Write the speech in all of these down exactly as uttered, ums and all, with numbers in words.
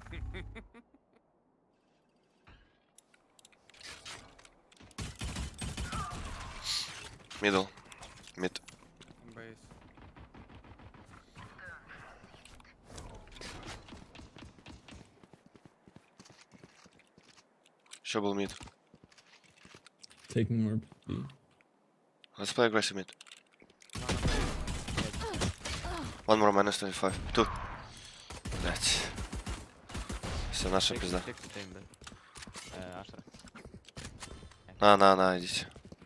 Middle. Mid. Base. Еще был mid. Taking orb. B. Let's play aggressive mid. One more minus twenty-five. Two. Блять. Все, наша пизда. На, на, на, идите.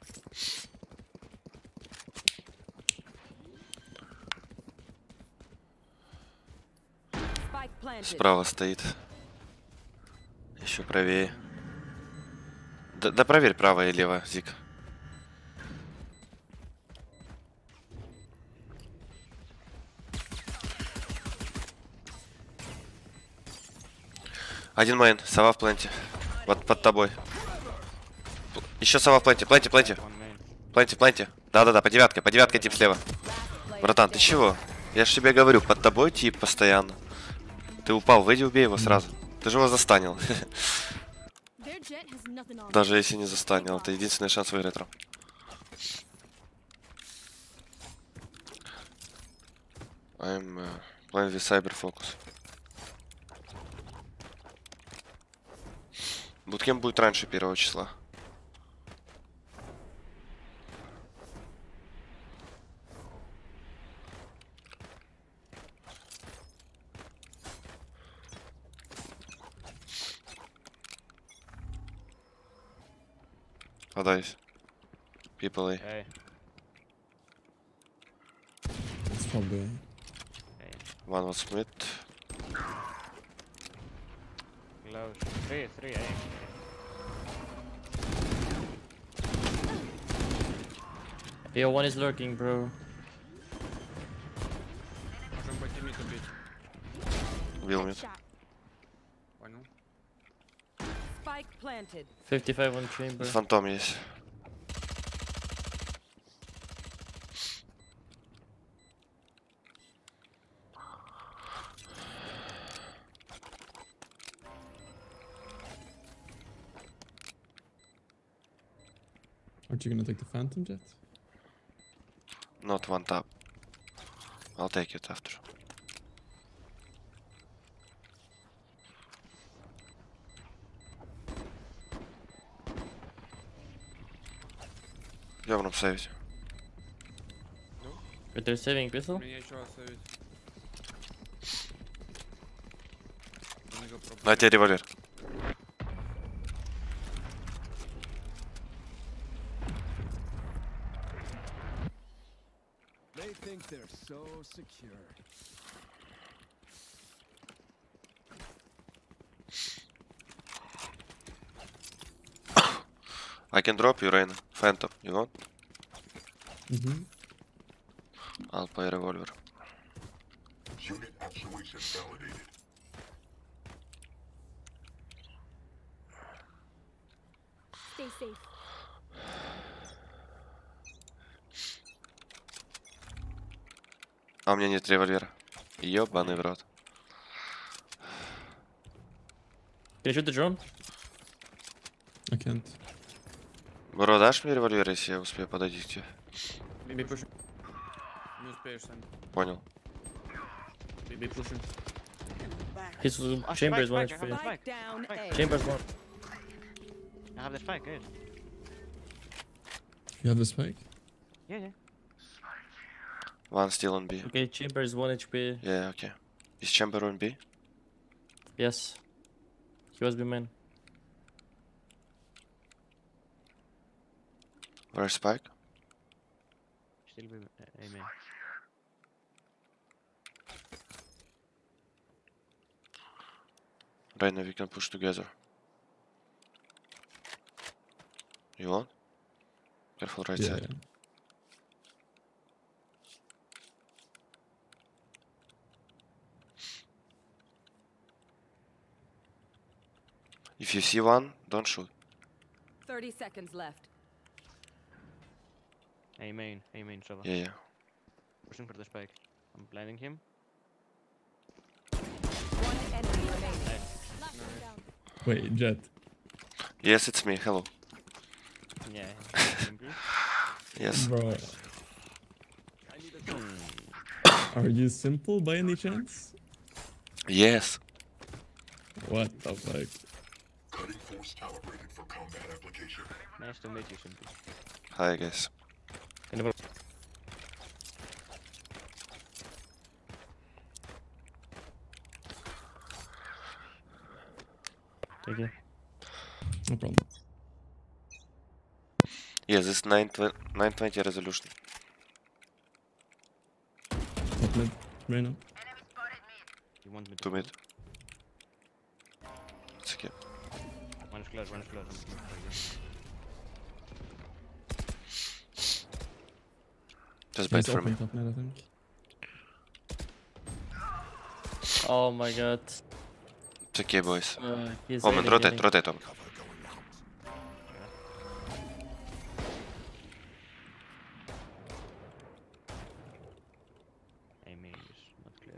Справа стоит. Еще правее. Да, да проверь правое и левое, Зик. Один мейн, сова в пленте. Вот под тобой. Еще сова в пленте, пленте, пленте. Пленте, пленте. Да-да-да, по девятке, по девятке тип слева. Братан, ты чего? Я ж тебе говорю, под тобой тип постоянно. Ты упал, выйди, убей его сразу. Ты же его застанил. Даже если не застанил, это единственный шанс выиграть раунд. I'm uh, playing with cyber focus. Буткемп будет раньше первого числа. Подаюсь. People A. Hey. It's probably. Hey. One was split. Close. Three, three, A. Yo, one is lurking, bro. Можем пойти мид убить. Убил мид. Понял. fifty-five on chamber. Фантом есть. Aren't you gonna take the Phantom jet? Not one tap. I'll take it after. Ёбаном сейвить. But they're saving pistol? Мне еще оставить. На тебе револьвер. They think they're so secure. I can drop you, Rain. Phantom, you want? Mm-hmm. I'll play revolver. Unit actuation validated. Stay safe. А у меня нет револьвера. Ёбаный в рот. Can you shoot the drone? I can't. Бро, дашь мне револьвер, если я успею подойти к тебе? Биби пушим. Не успеешь сам. Понял. Биби пушим. His Oh, chamber is one spike, H P. spike, spike. Chamber's one. I have the spike, good. You have the spike? Yeah, yeah. One still on B. Okay, chamber is one H P. Yeah, okay. Is chamber on B? Yes. He was B man. Where's Spike? Still be uh, aiming. Right now we can push together. You want? Careful right Yeah. side. yeah. If you see one, don't shoot. thirty seconds left. A main, A main, Sova. Yeah, yeah. Pushing for the spike. I'm blinding him. One enemy remaining. Nice. Wait, Jet. Yes, it's me. Hello. Yeah. Angry? Yes. Bro, Hmm. are you simple by any chance? Yes. What the fuck? Cutting force calibrated for combat application. Nice to meet you, Simple. Hi, guys. Thank you. No problem. Yes, this is nine twenty resolution. Top mid. Reyna. You want me to Two mid. go? It's okay. One is close, one is close. I'm looking for you. Just bait He's for me. open top mid, I think. Oh my god. It's okay, boys. Uh, he's Omen, really rotate, getting- rotate, Omen. A main is not clear.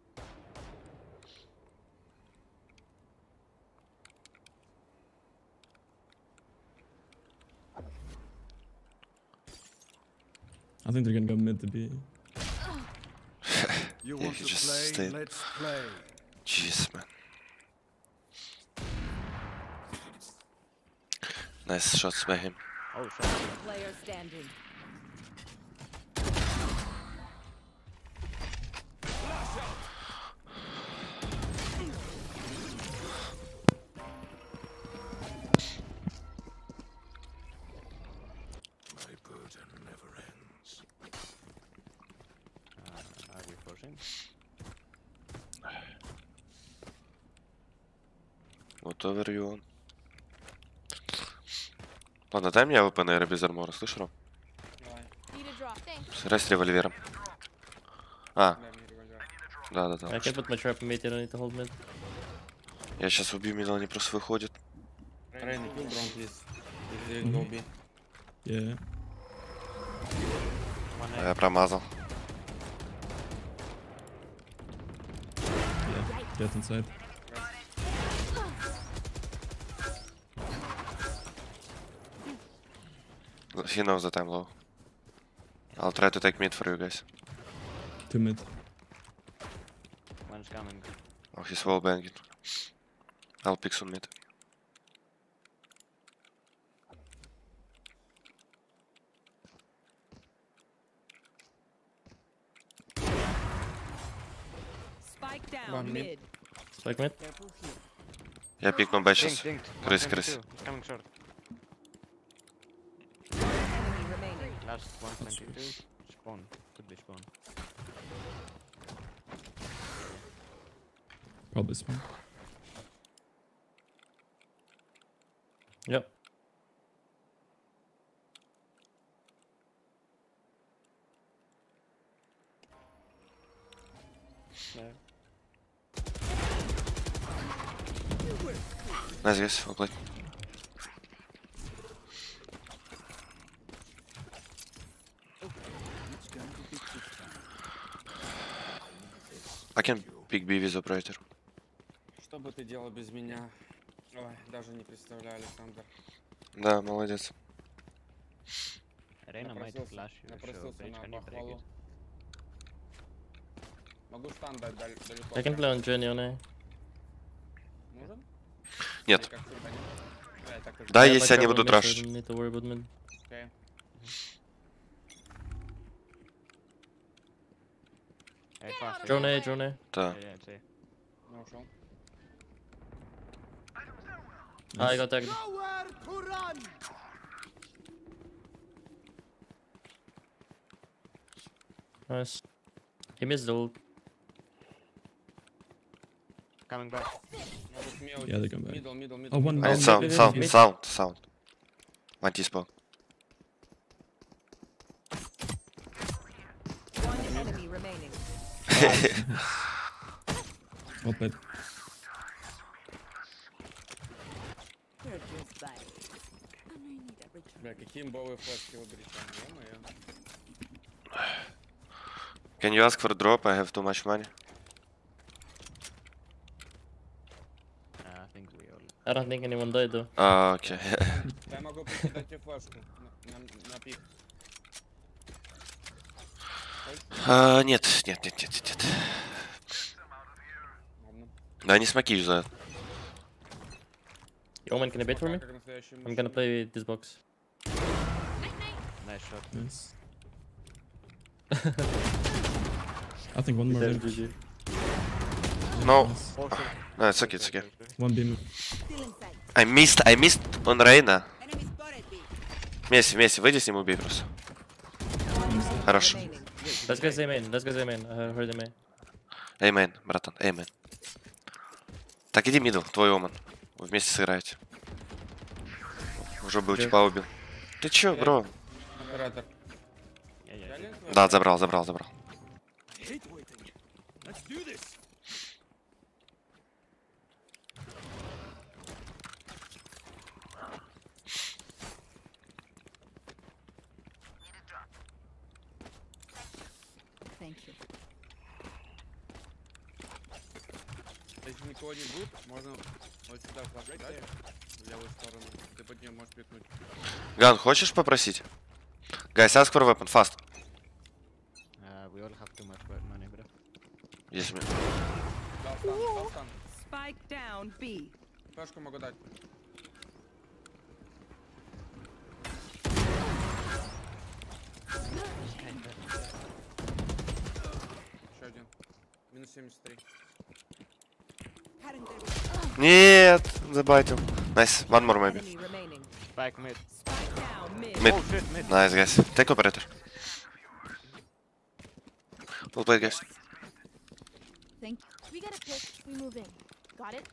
I think they're gonna go mid to B. You Yeah, want he to just play? stayed. Let's play. Jeez, man. Nice shots by him. Oh, shot. Player standing. My burden never ends. Uh, are we forcing? Whatever you want. Ладно, дай мне АВП, наверное, без армора, слышь, Ром? Давай, Need a drop. Thanks. Сыграй с револьвером. А, дай мне револьвер. да-да-да. I can put my trap in mid, you don't need to hold mid. Я сейчас убью мидл, они просто выходят. Rain, kill drone, please. If you go B. Yeah. One А A. я промазал. Yeah. Jet inside. He knows that I'm low. I'll try to take mid for you guys. Two mid. One's coming. Oh, he's wall banging. I'll pick some mid. Spike down One mid. mid. Spike mid. Careful here. Я пикну Б Dinked, сейчас. dinked. Крыс, one крыс. twenty-two. He's coming short. Enemy remaining. Last one twenty-two. Spawn. Could be spawn. Probably small. Yep. Nice guys, well played. I can pick B with operator. Что бы ты делал без меня? Ой, даже не представляю, Александр. Да, молодец. Reyna might Напросился, flash you, so напросился bridge, на can you break похвалу. it? Могу стан дать даль- далеко. I can play on Jenny on A. Нужен? Нет. Или как всегда нет? Да, так и Да, I have если my они trap on будут mid, so I рашить. don't need to worry about mid. Окей. Hey, fast. Drone A, drone A. Да. Yeah, yeah, it's A. Ну, ушел. Ah, I got tagged. Nowhere to run. Nice. He missed the ult. Coming back. Могут мелочь. Yeah, they come back. Middle, middle, middle. Oh, one middle. Oh, mid. sound, mid, sound, mid. sound, sound. One T-spawn. One enemy remaining. Well played. You're just like. I may need a return. Бля, какие имбовые флешки у Брича, ё-моё. Can you ask for a drop? I have too much money. Uh, think we all. I don't think anyone died though. А, окей. Я могу прикидать тебе флешку на, на, на пик. А, нет, нет, нет, нет, нет, нет. Ладно. Да, не смоки за. Omen, can you bait for me? Как настоящий I'm gonna play this box. Nice shot. Nice. I think one more. There, mid. G G. No. Nice. Four shot. No, it's okay, it's okay. One B mid. Still inside. I missed, I missed on Рейна. Enemy spotted B. Месси, Месси, выйди с ним, убей просто. Хорош. Remaining. Let's go Z main, let's go Z main. I heard the main. Эймен, братан, эймен. Так, иди мидл, твой оман. Вы вместе сыграете. Уже был, типа убил. Ты чё, бро? Оператор. Yeah, yeah. Я ленту? Да, забрал, забрал, забрал. Thank you. Если никого не будет, можно вот сюда флаг дать, в левую сторону. Ты под нее можешь пикнуть. Ган, хочешь попросить? Guys, ask for a weapon, fast. Uh, we all have too much weapon money, bro. Есть мне. Дал стан, дал стан. Spike down B. Флешку могу дать. Еще один. Минус семьдесят три. Нет, забайтил. Nice, one more maybe. Enemy remaining. Back mid. Spike down mid. Mid. Oh shit, mid. Nice, guys. Take operator. Well played, guys. Thank We get a pick, we move in. Got it?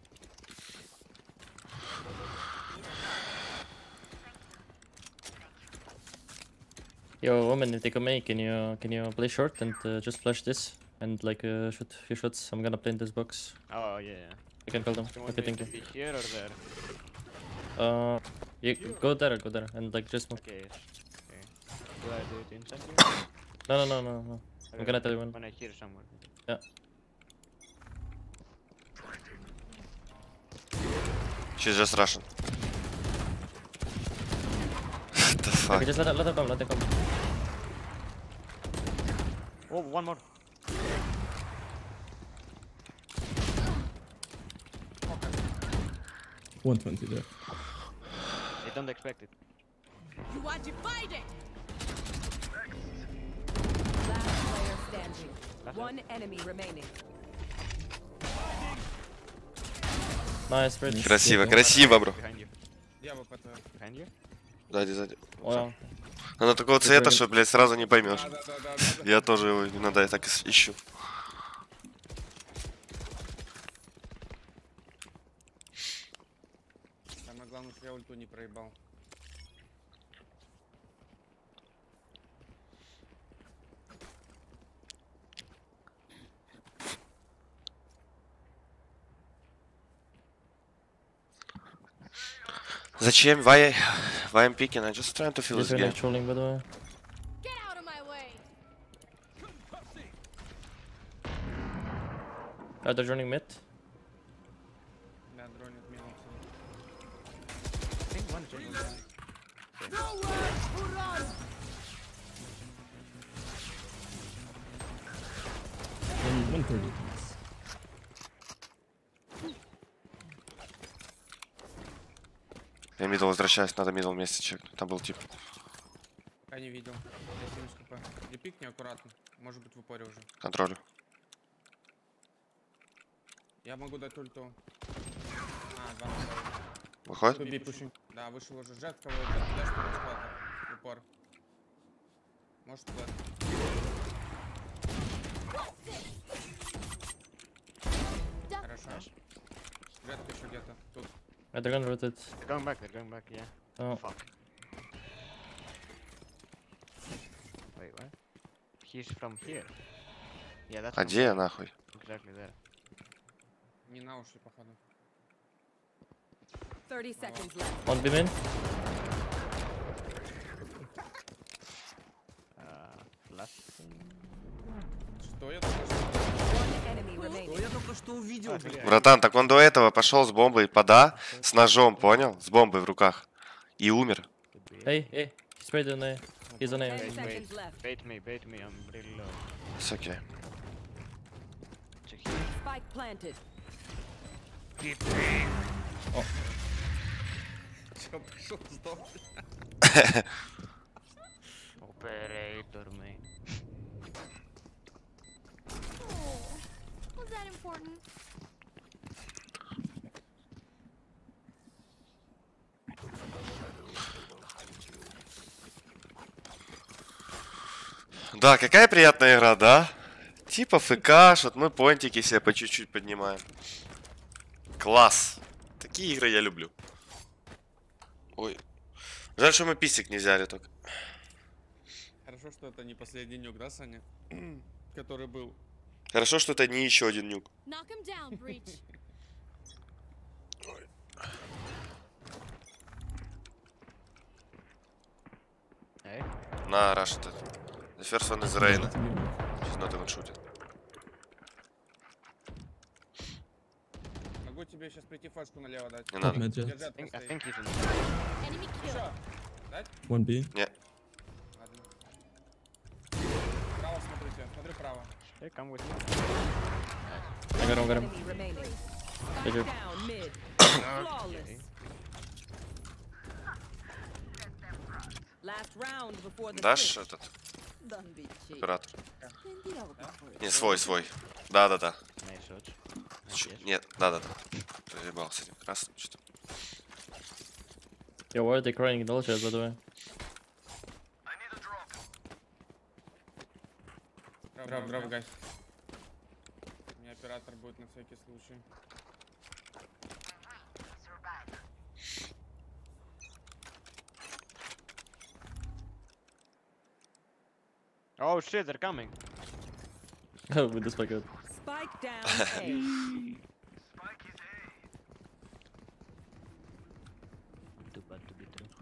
Yo, Omen, if they come main, can you can you play short and uh, just flash this and like uh, shoot a few shots? I'm gonna play in this box. Oh yeah, yeah. You can call them. You want Okay, me thank to you. be here or there? Uh, you go there, go there, and like just move. Okay. Okay. Do I do it inside here? No, no, no, no, no. I'm Okay, gonna tell you when. When I hear someone. She's just Russian. What the fuck? Okay, just let her, let her come, let her come. Oh, one more. one twenty there. I don't expect it. You are divided. Last player standing. One enemy remaining. Nice, bridge. Красиво, красиво, бро. Behind you. Я бы ПТ. Behind you? Сзади, сзади. Wow. Она такого цвета, что, блядь, сразу не поймешь. Да, да, да, да, да, да. Я тоже его иногда я так ис- ищу. Самое главное, что я ульту не проебал. Зачем? Why, why I'm picking? I'm just trying to feel Just this when game. I'm trolling, by the way. Get out of my way! Are they joining mid? Да, дронит мимо. I think one thing. One, one thirty. Я мидл возвращаюсь, надо мидл вместе чекнуть. Там был тип. Я не видел. Я семьдесят хп. И пикни аккуратно. Может быть в упоре уже. Контролю. Я могу дать ульту. А, два набрал. Выходит? Би пушим. Да, вышел уже джет, кого дашь бесплатно. В упор. Может плат. Хорошо. Джетка еще где-то. Тут. Are they gonna rotate? They're going back, they're going back, yeah. Oh, Fuck. Wait, what? He's from here. Yeah, that's А from где я нахуй? exactly there. Не на уши, походу. Thirty seconds left. one B main. Uh, flash. Что я только что? One enemy Ну, я только что увидел, блядь. Братан, так он до этого пошел с бомбой под А, с ножом, понял? С бомбой в руках. И умер. Hey, hey, he's right on A. He's on A. Wait, wait. Bait me, bait me, I'm really low. It's okay. Check here. Spike planted. Чё, пошёл, сдох? Operator, man. Oh, was that important? Да, какая приятная игра, да? Типа ФК, вот мы понтики себе по чуть-чуть поднимаем. Класс. Такие игры я люблю. Ой. Жаль, что мы писик не взяли только. Хорошо, что это не последний нюк, да, Саня? Который был. Хорошо, что это не еще один нюк. Knock him down, Breach. Hey. На, Rush этот. The first one is Rain. She's not even shooting. Могу тебе сейчас прийти флешку налево дать. Не Top надо. mid, Держи, yeah. I think, I отпусти. think he's in. Enemy kill. Дать? One B. Не. Ладно. Право смотрите, смотрю право. Hey, come with me. I got him, got him. Enemy remaining. Thank you. Down mid. Flawless. Last round before the Дашь switch. этот Don't be cheap. оператор? Plenty of it for you. Не, свой, свой. Да-да-да. Nice shot. Nice Чё- yes. Нет, да-да-да. Заебал с этим красным что-то. Yo, why are they crying in the chat, by the way? Дроп, дроп, гайс. У меня оператор будет на всякий случай. Oh shit, they're coming. Oh, with this packet. Spike down A. Too bad to be true.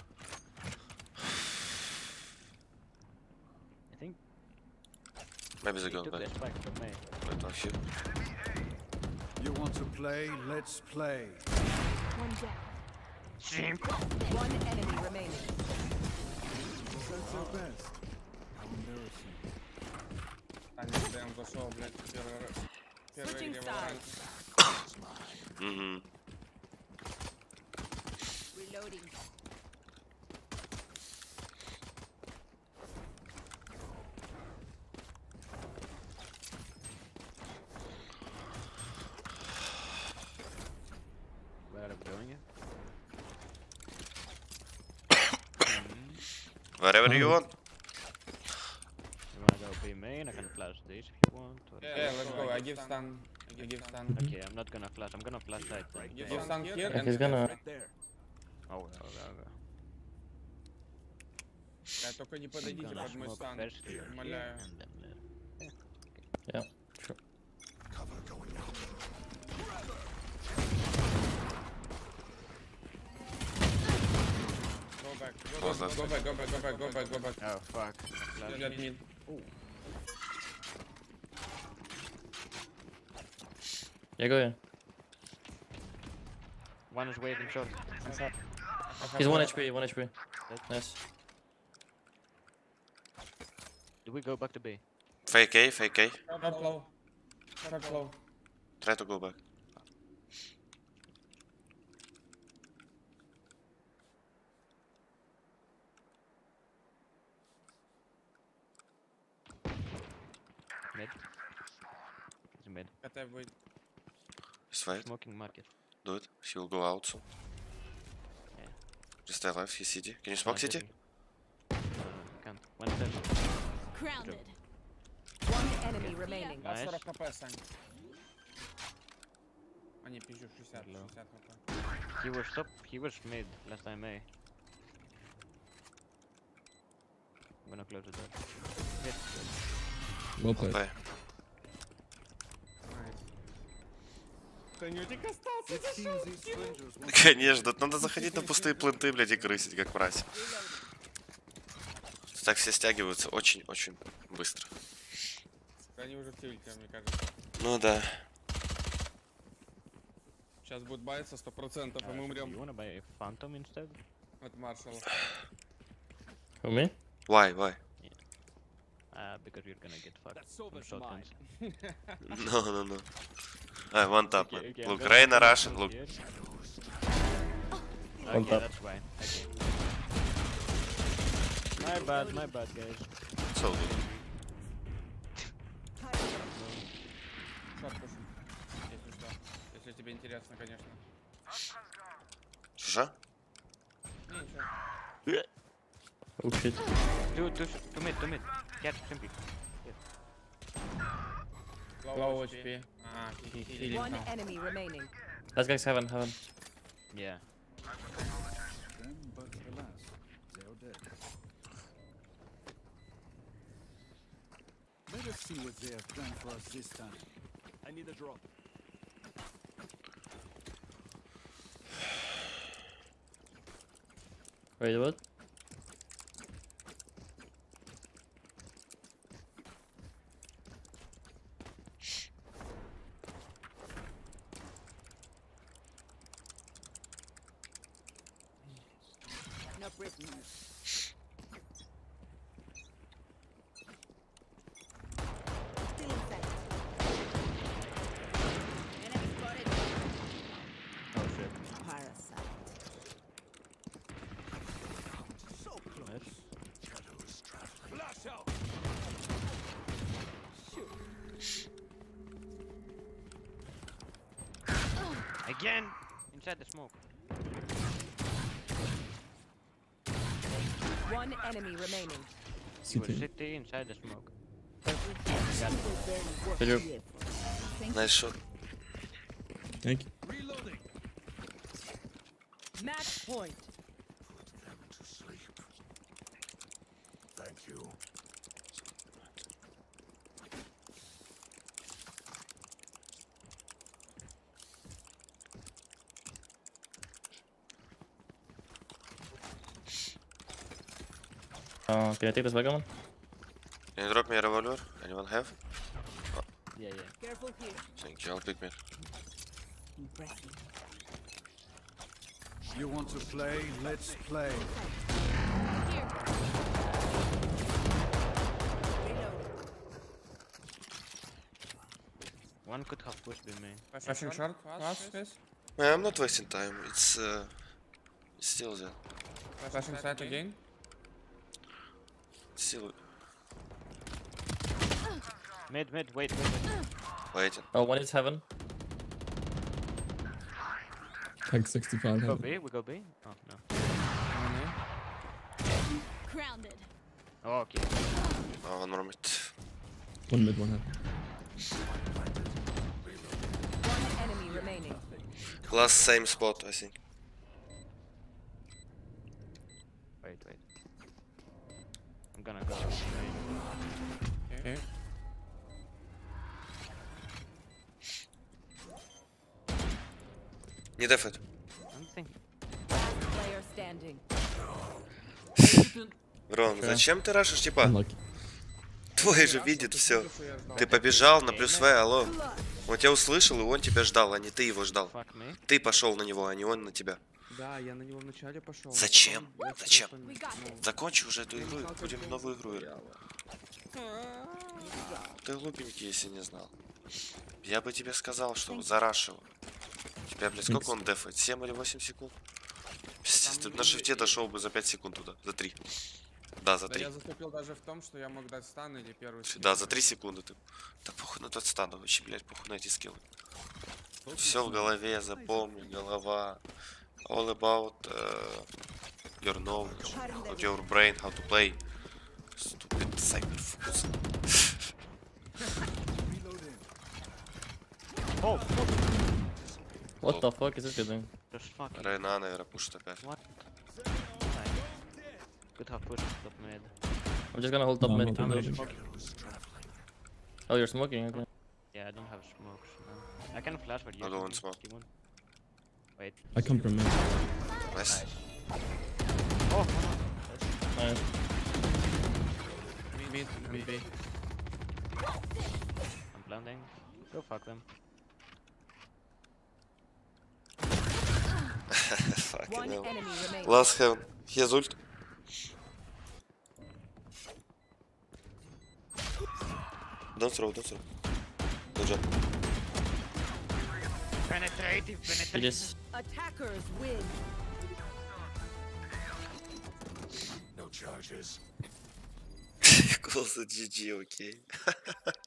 I think Maybe they they go took back. their spike from me. Wait, one few. You want to play? Let's play. One down. One enemy remaining. That's your best. How embarrassing. Саня, ДМ зашел, блядь, первый раз. Первая Switching игре в sides. Valorant. Угу. Reloading. Where are we going? Wherever you want. You wanna go B main? I can flash this if you want. or- Yeah, let's go. I give stun. I give stun. Okay, I'm not gonna flash. I'm gonna flash right there. Give stun here Yeah, and he's gonna- Right there. Oh, okay, okay, okay. Да, только не I'm подойдите gonna под мой smoke стан. first here, here, Умоляю. and then later. Yeah, sure. Cover going out. Go back. Go Close back. that. Go back. Go back. Go back. Go back. Go back. Oh fuck. Flash. Let me. Yeah, go yeah. One is waiting short. Inside. He's one H P, one H P. Nice. Do we go back to B? Fake A, fake A. Drop low. Drop low. Try to go back. Mid. He's mid. КТ будет. Just wait. Smoking market. Do it. He will go out soon. Yeah. Just stay alive. He's city. Can you smoke One city? city. No, no, no, can't. One step. Grounded. One enemy remaining. Да, Nice. сорок хп, Сань. А не, пизжу, шестьдесят. Hello. шестьдесят хп. He was top. He was mid last time A. I'm gonna close the door. Hit. Well played. Play. Санютик остался. It seems these strangers want Конечно, надо заходить на пустые планты, блядь, и крысить, как мразь. Так все стягиваются очень-очень быстро. Они уже в тильте, мне кажется. Ну да. Сейчас будет баяться сто процентов, и Uh, мы You умрем wanna buy a Phantom instead? от маршала. Who, me? Why, why? Uh, because you're gonna get fucked from shotguns. No, no, no. I one tap, man. Okay, okay, I'm Look, gonna Reyna put it Russian, from look. here. One Okay, tap. that's fine. Okay. My bad, my bad, guys. So good. Шорт пушим, если что. Если тебе интересно, конечно. Что? Не, ничего. Oh shit. Two, two, two mid, two mid. Get simply. Low эйч пи. А, хи- хи- хилинг One там. enemy remaining. Last guy's heaven, heaven. Yeah. Them, but alas, they are dead. Let us see what they have planned for us this time. I need a drop. Wait, what? No prisoners. Still in sight. Enemy spotted. Oh shit. Parasite. Nice. Again! Inside the smoke. One enemy remaining. He was C T. city inside the smoke. Did you? Nice shot. Thank you. Match point. To sleep. Thank you. Uh, can I take this Vagabond? Can you drop me a revolver? Anyone have? Yeah, yeah. Careful here. Thank you, I'll pick me. Impressive. You want to play? Let's play. Here. Reload. One could have pushed me, man. Flashing short, fast, guys. Man, I'm not wasting time. It's uh, it's still there. Flashing side again. It's still Mid, mid, wait, wait, wait. waiting. Oh, one is heaven. Tag sixty-five. Go heaven. B, we go B? Oh, no. Grounded. Oh, okay. Oh, one more mid. One mid, one heaven. One enemy remaining. Last same spot, I think. Wait, wait. I'm gonna go. Okay. Не дефет. I'm thinking. Player standing. Рон, зачем ты рашишь, типа? Unlucky. Твой же видит все. Ты побежал на плюс В, алло. Он тебя услышал, и он тебя ждал, а не ты его ждал. Fuck me. Ты пошел на него, а не он на тебя. Да, я на него вначале пошел. Зачем? потом я Зачем? всё We got понял. this. Закончи уже эту игру, и будем новую игру играть. Ты глупенький, если не знал. Я бы тебе сказал, что зарашивал. Тебя, блядь, сколько он дефает? семь или восемь секунд? Пиздец, ты на шифте дошел бы за пять секунд туда, за три. Да, за Да три. я заступил даже в том, что я мог дать стан или первый скилл. Да, за три секунды ты. Да похуй на тот стан, вообще, блядь, похуй на эти скиллы. Все в голове, запомни, голова. All about uh, your knowledge, of your brain, how to play. Stupid cyberfools. Oh, What the fuck is this guy doing? just fucking. Рейна, наверное, пушит опять. What? Could have pushed top mid. I'm just gonna hold top No, mid. I'm to not the- smoking. Oh, you're smoking, okay. Yeah, I don't have smokes. No. I can flash, but you I'll go can and smoke. keep on. Wait. I come from mid. Nice. Oh, Nice. Mid, mid, mid. I'm blending. Go fuck them. Fucking One hell. enemy remaining. Last heaven. He has ult. Don't throw, don't throw. Good job. Penetrative, penetrative. It is. Attackers win. No charges. Close the G G, okay.